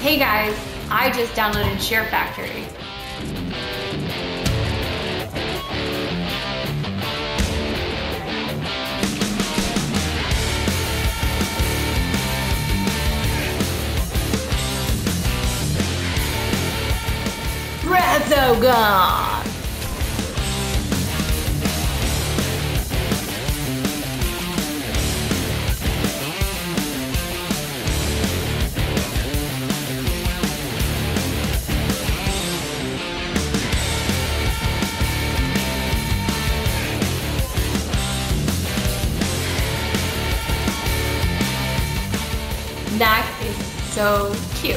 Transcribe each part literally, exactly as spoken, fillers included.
Hey guys, I just downloaded Share Factory. Resogun! That is so cute.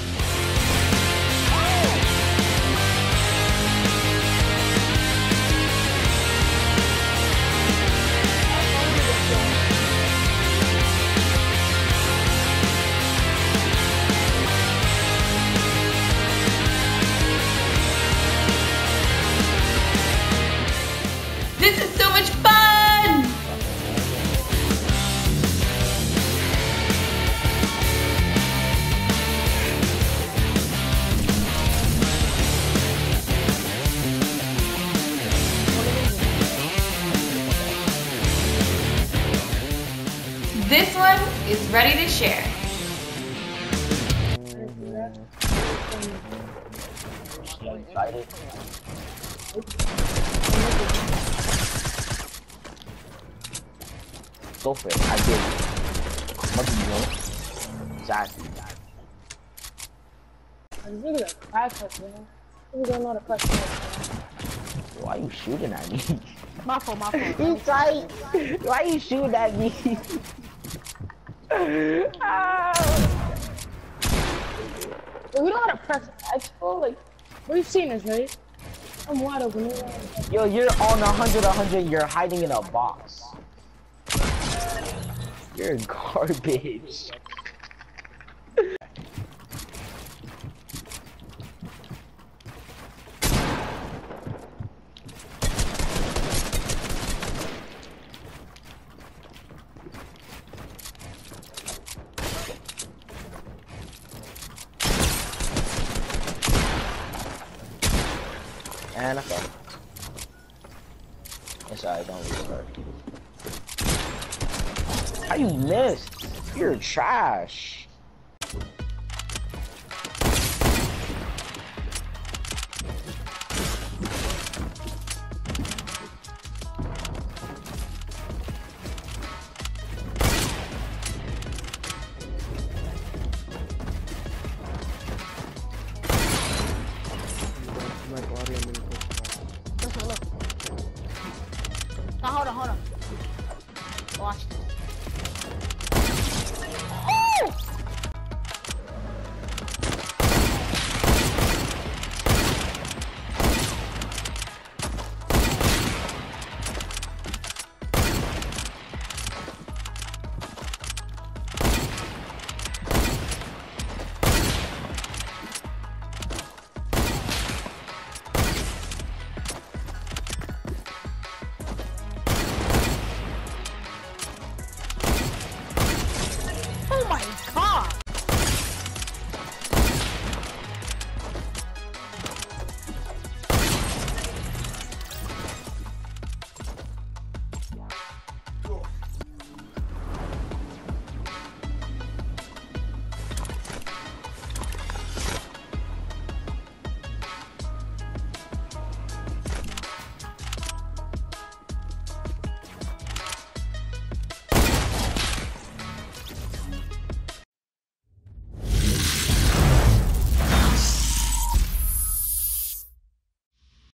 This is so much fun! This one is ready to share. Excited. Go for it. I did. What do you want? Exactly. I'm really a crackhead, man. We don't know the question. Why are you shooting at me? My fault, my fault. He's tight. Why are you shooting at me? Ah. We don't know how to press expo. Like, we've seen this, right? I'm wide open. Yo, you're on one hundred, one hundred. You're hiding in a box. You're garbage. And I fell. It's alright, don't restart. How you missed? You're trash. Now hold on, hold on. Watch this. Oh!